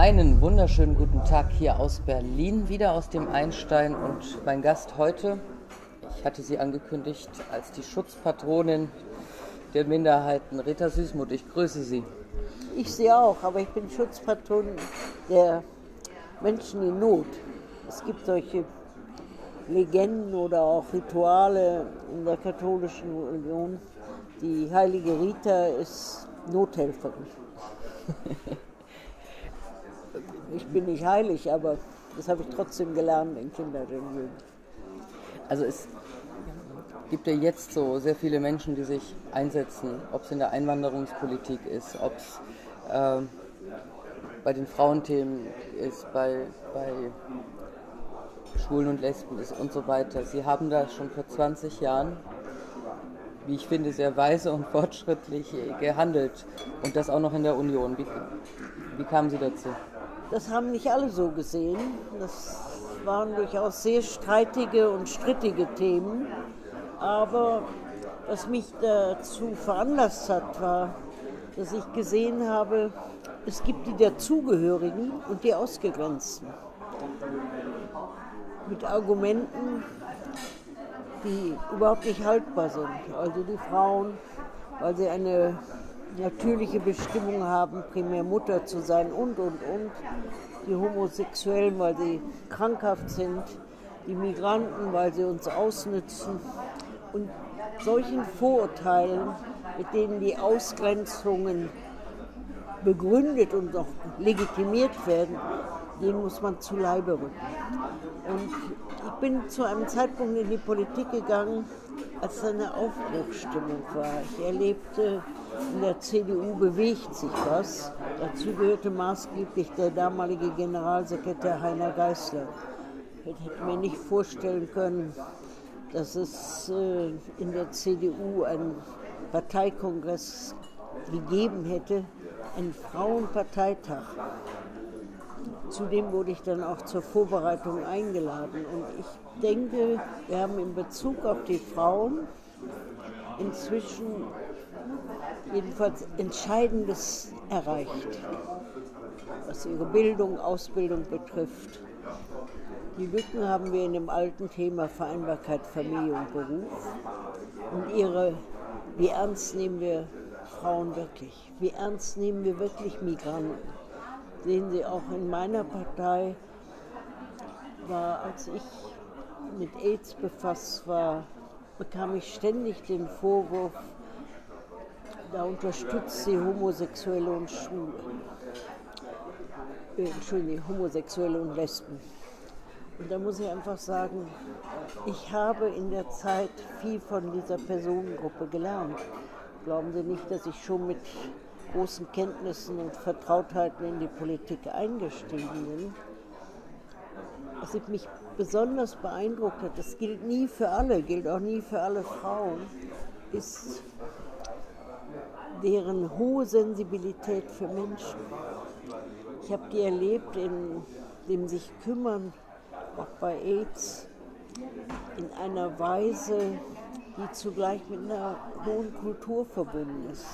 Einen wunderschönen guten Tag hier aus Berlin, wieder aus dem Einstein, und mein Gast heute, ich hatte sie angekündigt als die Schutzpatronin der Minderheiten, Rita Süssmuth. Ich grüße Sie. Ich sie auch, aber ich bin Schutzpatron der Menschen in Not. Es gibt solche Legenden oder auch Rituale in der katholischen Religion. Die heilige Rita ist Nothelferin. Ich bin nicht heilig, aber das habe ich trotzdem gelernt in Kinderreligionen. Also es gibt ja jetzt so sehr viele Menschen, die sich einsetzen, ob es in der Einwanderungspolitik ist, ob es bei den Frauenthemen ist, bei Schwulen und Lesben ist und so weiter. Sie haben da schon vor 20 Jahren, wie ich finde, sehr weise und fortschrittlich gehandelt, und das auch noch in der Union. Wie kamen Sie dazu? Das haben nicht alle so gesehen. Das waren durchaus sehr streitige und strittige Themen. Aber was mich dazu veranlasst hat, war, dass ich gesehen habe, es gibt die Dazugehörigen und die Ausgegrenzten. Mit Argumenten, die überhaupt nicht haltbar sind. Also die Frauen, weil sie eine natürliche Bestimmung haben, primär Mutter zu sein und. Die Homosexuellen, weil sie krankhaft sind. Die Migranten, weil sie uns ausnützen. Und solchen Vorurteilen, mit denen die Ausgrenzungen begründet und auch legitimiert werden, denen muss man zu Leibe rücken. Und ich bin zu einem Zeitpunkt in die Politik gegangen, als eine Aufbruchsstimmung war. Ich erlebte, in der CDU bewegt sich was. Dazu gehörte maßgeblich der damalige Generalsekretär Heiner Geißler. Ich hätte mir nicht vorstellen können, dass es in der CDU einen Parteikongress gegeben hätte, einen Frauenparteitag. Zudem wurde ich dann auch zur Vorbereitung eingeladen. Und ich denke, wir haben in Bezug auf die Frauen inzwischen jedenfalls Entscheidendes erreicht, was ihre Bildung, Ausbildung betrifft. Die Lücken haben wir in dem alten Thema Vereinbarkeit, Familie und Beruf. Und wie ernst nehmen wir Frauen wirklich? Wie ernst nehmen wir wirklich Migranten? Sehen Sie, auch in meiner Partei war, als ich mit AIDS befasst war, bekam ich ständig den Vorwurf, da unterstützt sie Homosexuelle und Schwule. Homosexuelle und Lesben. Und da muss ich einfach sagen, ich habe in der Zeit viel von dieser Personengruppe gelernt. Glauben Sie nicht, dass ich schon mit großen Kenntnissen und Vertrautheiten in die Politik eingestiegen bin? Was mich besonders beeindruckt hat, das gilt nie für alle, gilt auch nie für alle Frauen, ist deren hohe Sensibilität für Menschen. Ich habe die erlebt in dem sich kümmern, auch bei AIDS, in einer Weise, die zugleich mit einer hohen Kultur verbunden ist.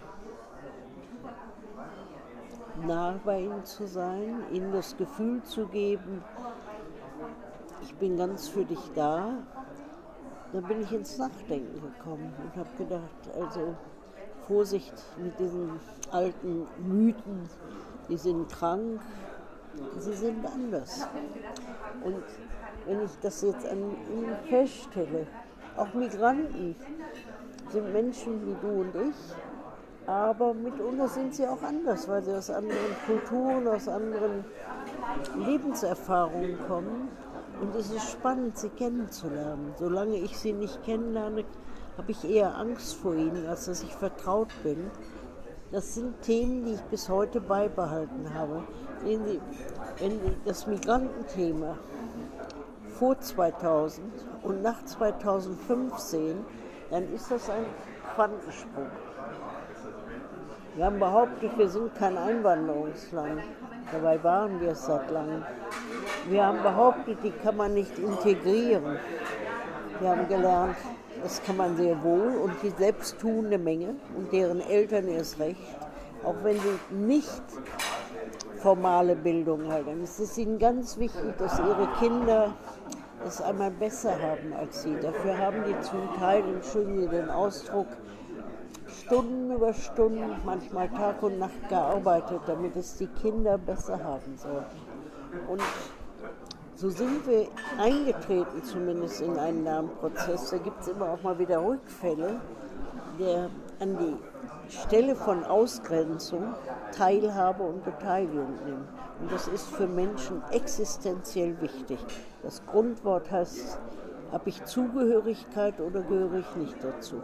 Nah bei ihnen zu sein, ihnen das Gefühl zu geben, ich bin ganz für dich da. Dann bin ich ins Nachdenken gekommen und habe gedacht, also Vorsicht mit diesen alten Mythen, die sind krank, sie sind anders. Und wenn ich das jetzt an ihnen feststelle, auch Migranten sind Menschen wie du und ich, aber mitunter sind sie auch anders, weil sie aus anderen Kulturen, aus anderen Lebenserfahrungen kommen. Und es ist spannend, sie kennenzulernen. Solange ich sie nicht kennenlerne, habe ich eher Angst vor ihnen, als dass ich vertraut bin. Das sind Themen, die ich bis heute beibehalten habe. Sehen Sie, wenn Sie das Migrantenthema vor 2000 und nach 2005 sehen, dann ist das ein Quantensprung. Wir haben behauptet, wir sind kein Einwanderungsland. Dabei waren wir es seit langem. Wir haben behauptet, die kann man nicht integrieren. Wir haben gelernt, das kann man sehr wohl, und die selbst tun eine Menge und deren Eltern erst recht. Auch wenn sie nicht formale Bildung halt. Und es ist ihnen ganz wichtig, dass ihre Kinder es einmal besser haben als sie. Dafür haben die zum Teil, entschuldigen Sie den Ausdruck, Stunden über Stunden, manchmal Tag und Nacht gearbeitet, damit es die Kinder besser haben sollten. Und so sind wir eingetreten, zumindest in einen Lernprozess. Da gibt es immer auch mal wieder Rückfälle, der an die Stelle von Ausgrenzung Teilhabe und Beteiligung nimmt. Und das ist für Menschen existenziell wichtig. Das Grundwort heißt, habe ich Zugehörigkeit oder gehöre ich nicht dazu?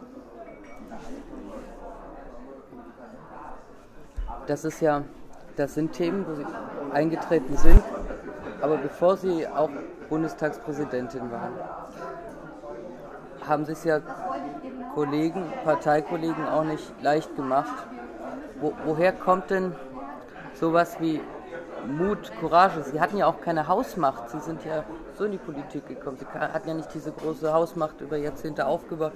Das sind Themen, wo Sie eingetreten sind, aber bevor Sie auch Bundestagspräsidentin waren, haben Sie es ja Parteikollegen auch nicht leicht gemacht. Woher kommt denn sowas wie Mut, Courage? Sie hatten ja auch keine Hausmacht, Sie sind ja so in die Politik gekommen, Sie hatten ja nicht diese große Hausmacht über Jahrzehnte aufgebaut.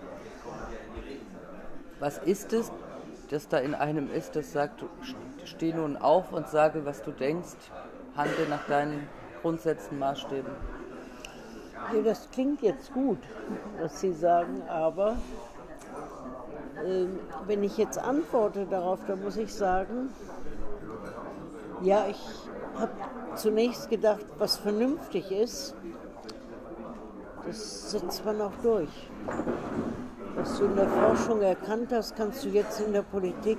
Was ist es, das da in einem ist, das sagt, steh nun auf und sage, was du denkst, handle nach deinen Grundsätzen, Maßstäben? Ja, das klingt jetzt gut, was Sie sagen, aber wenn ich jetzt antworte darauf, dann muss ich sagen, ja, ich habe zunächst gedacht, was vernünftig ist, das setzt man auch durch. Was du in der Forschung erkannt hast, kannst du jetzt in der Politik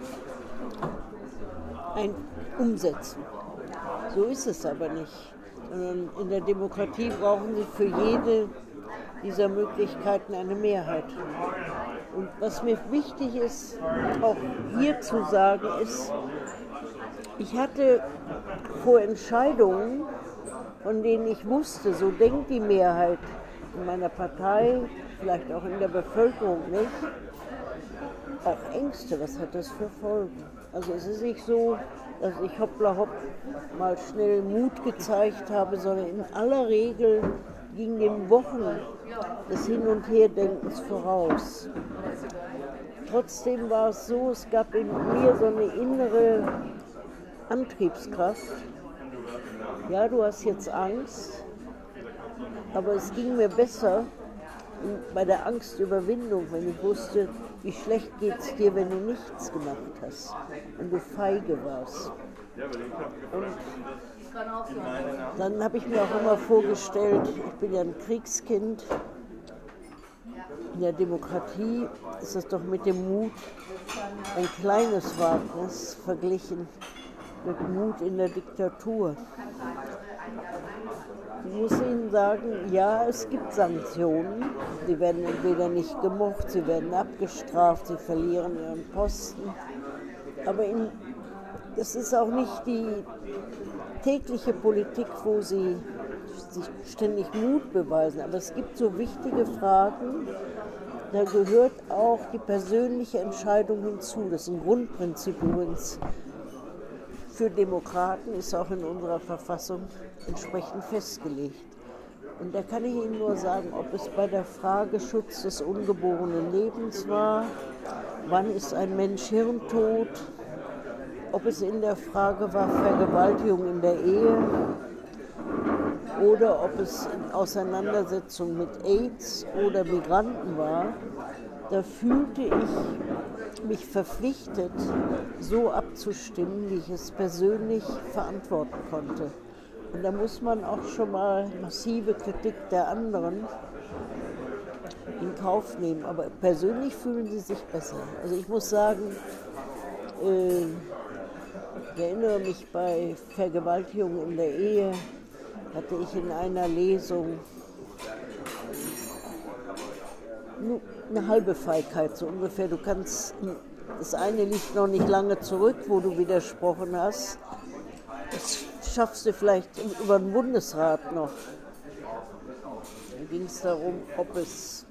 umsetzen. So ist es aber nicht. In der Demokratie brauchen sie für jede dieser Möglichkeiten eine Mehrheit. Und was mir wichtig ist, auch hier zu sagen, ist, ich hatte vor Entscheidungen, von denen ich wusste, so denkt die Mehrheit in meiner Partei, vielleicht auch in der Bevölkerung nicht, auch Ängste. Was hat das für Folgen? Also es ist nicht so, dass ich hoppla hopp mal schnell Mut gezeigt habe, sondern in aller Regel ging den Wochen des Hin- und Herdenkens voraus. Trotzdem war es so, es gab in mir so eine innere Antriebskraft. Ja, du hast jetzt Angst, aber es ging mir besser bei der Angstüberwindung, wenn ich wusste, wie schlecht geht es dir, wenn du nichts gemacht hast, wenn du feige warst. Und dann habe ich mir auch immer vorgestellt, ich bin ja ein Kriegskind, in der Demokratie ist es doch mit dem Mut ein kleines Wagnis verglichen mit Mut in der Diktatur. Ich muss Ihnen sagen, ja, es gibt Sanktionen. Sie werden entweder nicht gemocht, sie werden abgestraft, sie verlieren ihren Posten. Aber das ist auch nicht die tägliche Politik, wo sie sich ständig Mut beweisen. Aber es gibt so wichtige Fragen, da gehört auch die persönliche Entscheidung hinzu. Das ist ein Grundprinzip übrigens. Für Demokraten ist auch in unserer Verfassung entsprechend festgelegt. Und da kann ich Ihnen nur sagen, ob es bei der Frage Schutz des ungeborenen Lebens war, wann ist ein Mensch hirntot, ob es in der Frage war Vergewaltigung in der Ehe oder ob es in Auseinandersetzung mit AIDS oder Migranten war, da fühlte ich mich verpflichtet, so abzustimmen, wie ich es persönlich verantworten konnte. Und da muss man auch schon mal massive Kritik der anderen in Kauf nehmen. Aber persönlich fühlen sie sich besser. Also ich muss sagen, ich erinnere mich bei Vergewaltigung in der Ehe, hatte ich in einer Lesung eine halbe Feigheit, so ungefähr. Du kannst, das eine liegt noch nicht lange zurück, wo du widersprochen hast. Das schaffst du vielleicht über den Bundesrat noch. Da ging es darum, ob es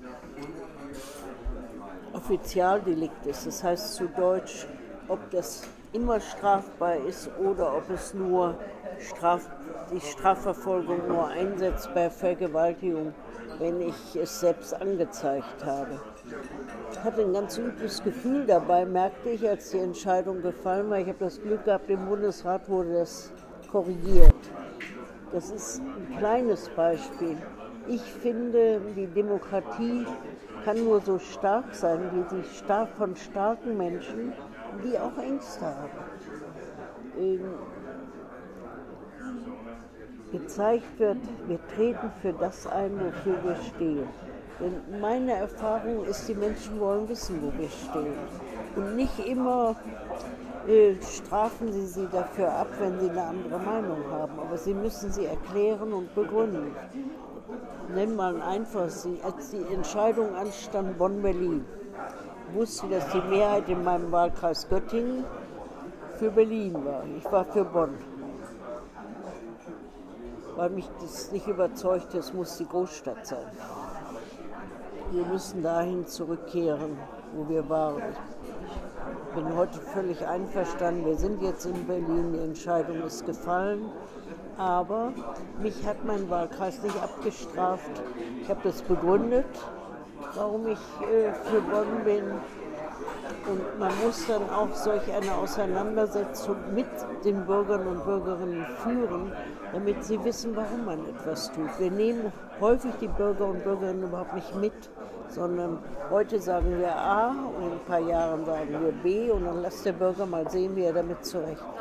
Offizialdelikt ist, das heißt zu Deutsch, ob das immer strafbar ist oder ob es nur die Strafverfolgung nur einsetzt bei Vergewaltigung, wenn ich es selbst angezeigt habe. hatte ein ganz übles Gefühl dabei, merkte ich, als die Entscheidung gefallen war. Ich habe das Glück gehabt, im Bundesrat wurde das korrigiert. Das ist ein kleines Beispiel. Ich finde, die Demokratie kann nur so stark sein, wie sie stark von starken Menschen, die auch Ängste haben, gezeigt wird, wir treten für das ein, wofür wir stehen. Denn meine Erfahrung ist, die Menschen wollen wissen, wo wir stehen. Und nicht immer strafen sie dafür ab, wenn sie eine andere Meinung haben. Aber sie müssen sie erklären und begründen. Nenn mal ein einfaches, als die Entscheidung anstand, Bonn-Berlin, wusste ich, dass die Mehrheit in meinem Wahlkreis Göttingen für Berlin war. Ich war für Bonn. Weil mich das nicht überzeugte, es muss die Großstadt sein. Wir müssen dahin zurückkehren, wo wir waren. Ich bin heute völlig einverstanden. Wir sind jetzt in Berlin, die Entscheidung ist gefallen. Aber mich hat mein Wahlkreis nicht abgestraft. Ich habe das begründet, warum ich für Bonn bin. Und man muss dann auch solch eine Auseinandersetzung mit den Bürgern und Bürgerinnen führen, damit sie wissen, warum man etwas tut. Wir nehmen häufig die Bürger und Bürgerinnen überhaupt nicht mit, sondern heute sagen wir A und in ein paar Jahren sagen wir B und dann lässt der Bürger mal sehen, wie er damit zurechtkommt.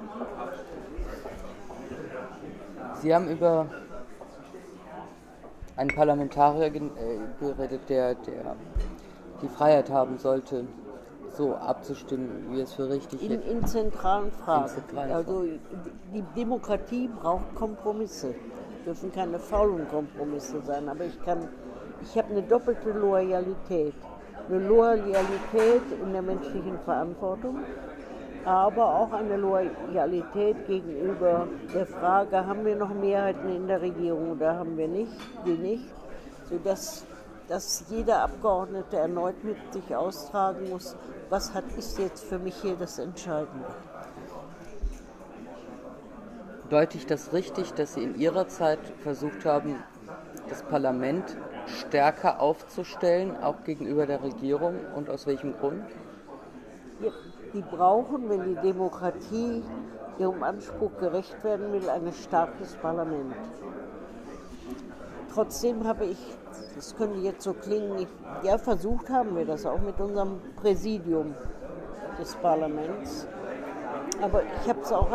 Sie haben über einen Parlamentarier geredet, der die Freiheit haben sollte, so abzustimmen, wie es für richtig ist. In zentralen Fragen. Also die Demokratie braucht Kompromisse. Dürfen keine faulen Kompromisse sein. Aber ich habe eine doppelte Loyalität. Eine Loyalität in der menschlichen Verantwortung, aber auch eine Loyalität gegenüber der Frage, haben wir noch Mehrheiten in der Regierung oder haben wir nicht, sodass jeder Abgeordnete erneut mit sich austragen muss, ist jetzt für mich hier das Entscheidende. Deute ich das richtig, dass Sie in Ihrer Zeit versucht haben, das Parlament stärker aufzustellen, auch gegenüber der Regierung, und aus welchem Grund? Die brauchen, wenn die Demokratie ihrem Anspruch gerecht werden will, ein starkes Parlament. Trotzdem habe ich, das könnte jetzt so klingen, versucht haben wir das auch mit unserem Präsidium des Parlaments. Aber ich habe es auch,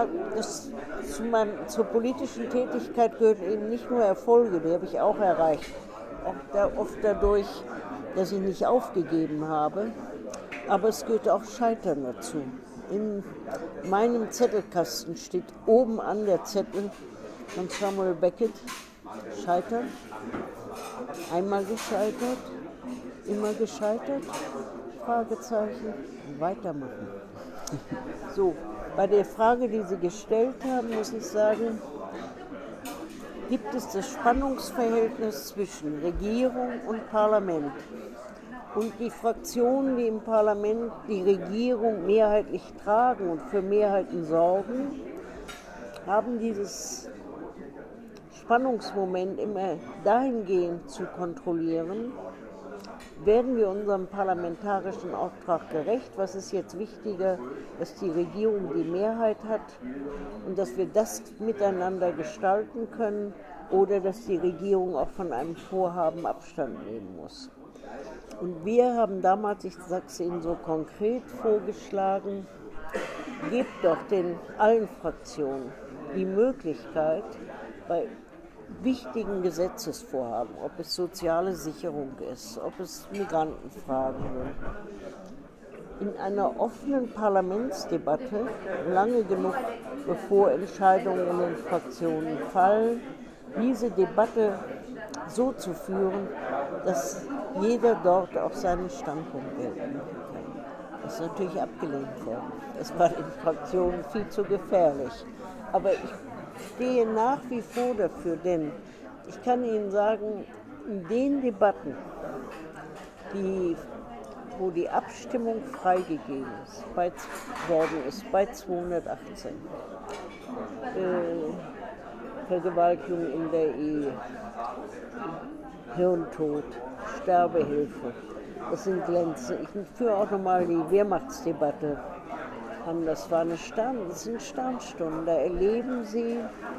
zur politischen Tätigkeit gehören eben nicht nur Erfolge, die habe ich auch erreicht. Auch oft dadurch, dass ich nicht aufgegeben habe. Aber es gehört auch Scheitern dazu. In meinem Zettelkasten steht oben an der Zettel von Samuel Beckett: Scheitern, einmal gescheitert, immer gescheitert, Fragezeichen, weitermachen. So, bei der Frage, die Sie gestellt haben, muss ich sagen, gibt es das Spannungsverhältnis zwischen Regierung und Parlament. Und die Fraktionen, die im Parlament die Regierung mehrheitlich tragen und für Mehrheiten sorgen, haben dieses Spannungsmoment immer dahingehend zu kontrollieren: Werden wir unserem parlamentarischen Auftrag gerecht? Was ist jetzt wichtiger, dass die Regierung die Mehrheit hat und dass wir das miteinander gestalten können, oder dass die Regierung auch von einem Vorhaben Abstand nehmen muss? Und wir haben damals, ich sage es Ihnen so konkret, vorgeschlagen, gebt doch allen Fraktionen die Möglichkeit, bei wichtigen Gesetzesvorhaben, ob es soziale Sicherung ist, ob es Migrantenfragen sind, in einer offenen Parlamentsdebatte, lange genug bevor Entscheidungen in den Fraktionen fallen, diese Debatte so zu führen, dass jeder dort auch seinen Standpunkt gelten kann. Das ist natürlich abgelehnt worden. Das war den Fraktionen viel zu gefährlich. Aber ich stehe nach wie vor dafür, denn ich kann Ihnen sagen, in den Debatten, wo die Abstimmung freigegeben worden ist, bei 218, Vergewaltigung in der Ehe, Hirntod, Sterbehilfe, Das sind Glänze. Ich führe auch nochmal die Wehrmachtsdebatte an. Das sind Sternstunden. Da erleben Sie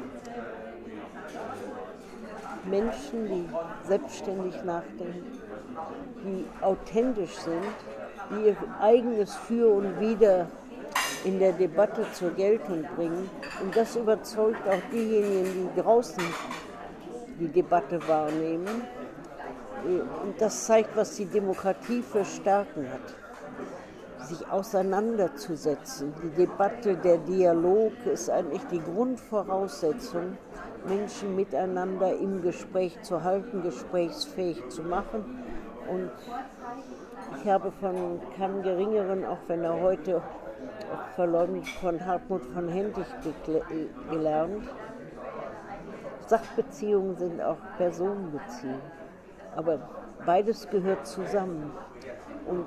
Menschen, die selbstständig nachdenken, die authentisch sind, die ihr eigenes Für und Wider in der Debatte zur Geltung bringen. Und das überzeugt auch diejenigen, die draußen die Debatte wahrnehmen. Und das zeigt, was die Demokratie für Stärken hat. Sich auseinanderzusetzen. Die Debatte, der Dialog ist eigentlich die Grundvoraussetzung, Menschen miteinander im Gespräch zu halten, gesprächsfähig zu machen. Und ich habe von keinem Geringeren, auch wenn er heute auch verleumdet, von Hartmut von Hentig gelernt. Sachbeziehungen sind auch Personenbeziehungen. Aber beides gehört zusammen. Und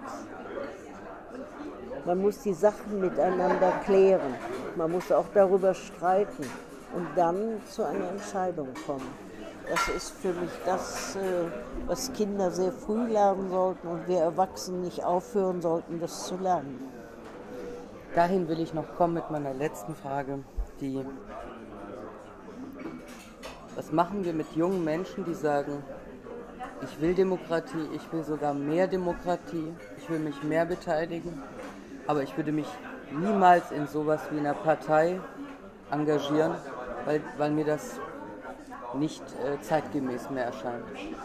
man muss die Sachen miteinander klären. Man muss auch darüber streiten und dann zu einer Entscheidung kommen. Das ist für mich das, was Kinder sehr früh lernen sollten und wir Erwachsenen nicht aufhören sollten, das zu lernen. Dahin will ich noch kommen mit meiner letzten Frage. Was machen wir mit jungen Menschen, die sagen, ich will Demokratie, ich will sogar mehr Demokratie, ich will mich mehr beteiligen, aber ich würde mich niemals in sowas wie einer Partei engagieren, weil mir das nicht zeitgemäß mehr erscheint.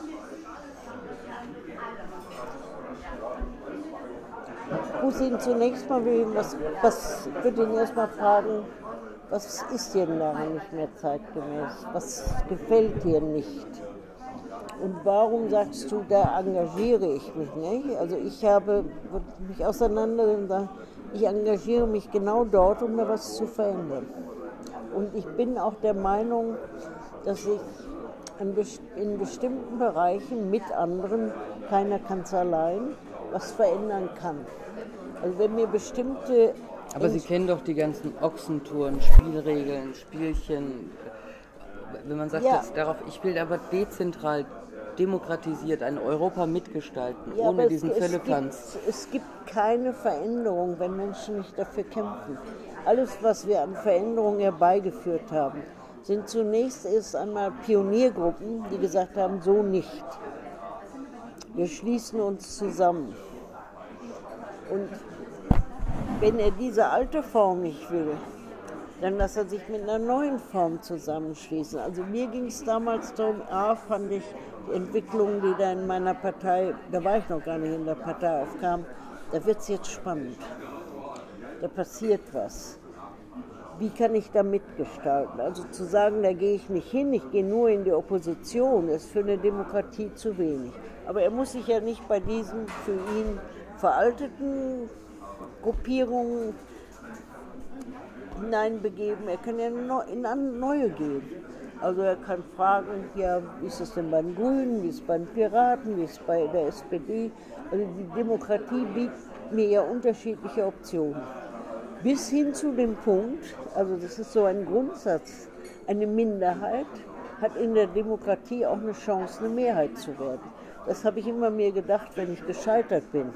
Ich muss ihn zunächst mal ich würde ihn erst mal fragen, was ist dir daran nicht mehr zeitgemäß? Was gefällt dir nicht? Und warum sagst du, da engagiere ich mich nicht? Also ich habe mich auseinandergesetzt, ich engagiere mich genau dort, um da was zu verändern. Und ich bin auch der Meinung, dass ich in bestimmten Bereichen mit anderen, keiner kann es allein, was verändern kann. Also wenn mir bestimmte... Aber Sie kennen doch die ganzen Ochsentouren, Spielregeln, Spielchen. Wenn man sagt, ja, ich will aber dezentral, demokratisiert ein Europa mitgestalten, ja, ohne diesen Firlefanz. Es gibt keine Veränderung, wenn Menschen nicht dafür kämpfen. Alles, was wir an Veränderungen herbeigeführt haben, sind zunächst erst einmal Pioniergruppen, die gesagt haben, so nicht. Wir schließen uns zusammen. Und wenn er diese alte Form nicht will, dann lässt er sich mit einer neuen Form zusammenschließen. Also mir ging es damals darum, fand ich die Entwicklung, die da in meiner Partei, da war ich noch gar nicht in der Partei, aufkam, da wird es jetzt spannend. Da passiert was. Wie kann ich da mitgestalten? Also zu sagen, da gehe ich nicht hin, ich gehe nur in die Opposition, ist für eine Demokratie zu wenig. Aber er muss sich ja nicht bei diesen für ihn veralteten Gruppierungen hineinbegeben. Er kann ja in neue gehen. Also er kann fragen, ja, wie ist es denn bei den Grünen, wie ist es bei den Piraten, wie ist es bei der SPD? Also die Demokratie bietet mir ja unterschiedliche Optionen. Bis hin zu dem Punkt, also das ist so ein Grundsatz, eine Minderheit hat in der Demokratie auch eine Chance, eine Mehrheit zu werden. Das habe ich immer mir gedacht, wenn ich gescheitert bin.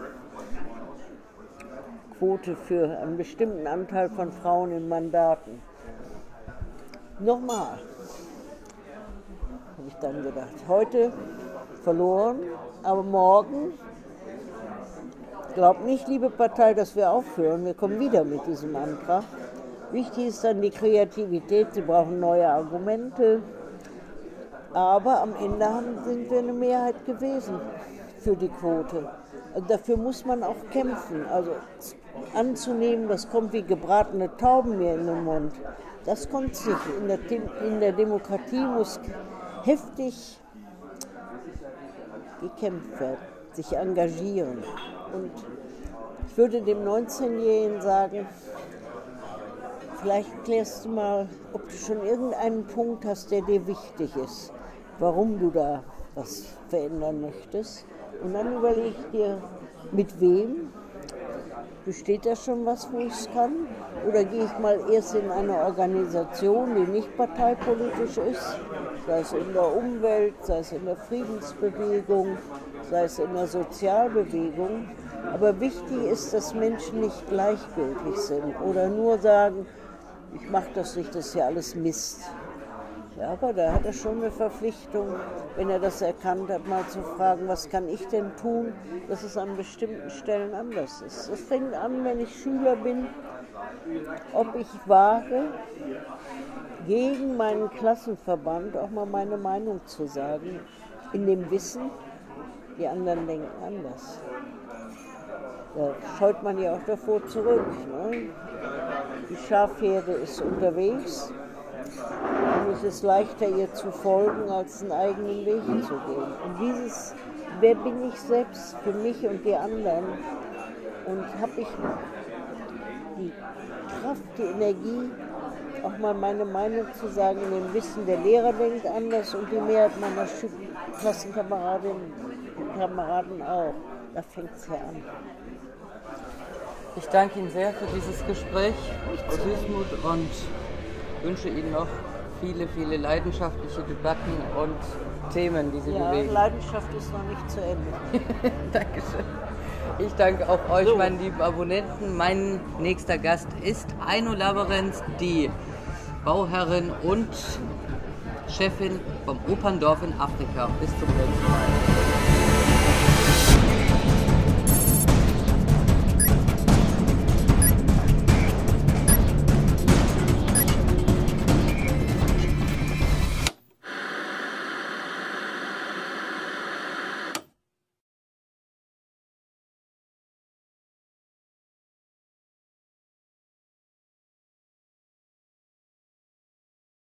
Quote für einen bestimmten Anteil von Frauen in Mandaten. Nochmal, habe ich dann gedacht, heute verloren, aber morgen, glaubt nicht, liebe Partei, dass wir aufhören, wir kommen wieder mit diesem Antrag. Wichtig ist dann die Kreativität, sie brauchen neue Argumente, aber am Ende sind wir eine Mehrheit gewesen für die Quote. Also dafür muss man auch kämpfen, also anzunehmen, das kommt wie gebratene Tauben mir in den Mund. Das kommt nicht. In der Demokratie muss heftig gekämpft werden, sich engagieren. Und ich würde dem 19-Jährigen sagen, vielleicht klärst du mal, ob du schon irgendeinen Punkt hast, der dir wichtig ist, warum du da was verändern möchtest. Und dann überleg dir, mit wem. Besteht da schon was, wo ich es kann? Oder gehe ich mal erst in eine Organisation, die nicht parteipolitisch ist, sei es in der Umwelt, sei es in der Friedensbewegung, sei es in der Sozialbewegung. Aber wichtig ist, dass Menschen nicht gleichgültig sind oder nur sagen, ich mache das nicht, das ist ja alles Mist. Ja, aber da hat er schon eine Verpflichtung, wenn er das erkannt hat, mal zu fragen, was kann ich denn tun, dass es an bestimmten Stellen anders ist. Es fängt an, wenn ich Schüler bin, ob ich wage, gegen meinen Klassenverband auch mal meine Meinung zu sagen, in dem Wissen, die anderen denken anders. Da scheut man ja auch davor zurück. Ne? Die Schafherde ist unterwegs und es ist leichter, ihr zu folgen, als einen eigenen Weg zu gehen. Und dieses, wer bin ich selbst für mich und die anderen? Und habe ich die Kraft, die Energie, auch mal meine Meinung zu sagen, in dem Wissen, der Lehrer denkt anders und die Mehrheit meiner Klassenkameradinnen und Kameraden auch. Da fängt es ja an. Ich danke Ihnen sehr für dieses Gespräch, Frau Süßmuth, und wünsche Ihnen noch viele, viele leidenschaftliche Debatten und Themen, die Sie bewegen. Ja, Leidenschaft ist noch nicht zu Ende. Dankeschön. Ich danke auch euch, meine lieben Abonnenten. Mein nächster Gast ist Aino Laverenz, die Bauherrin und Chefin vom Operndorf in Afrika. Bis zum nächsten Mal.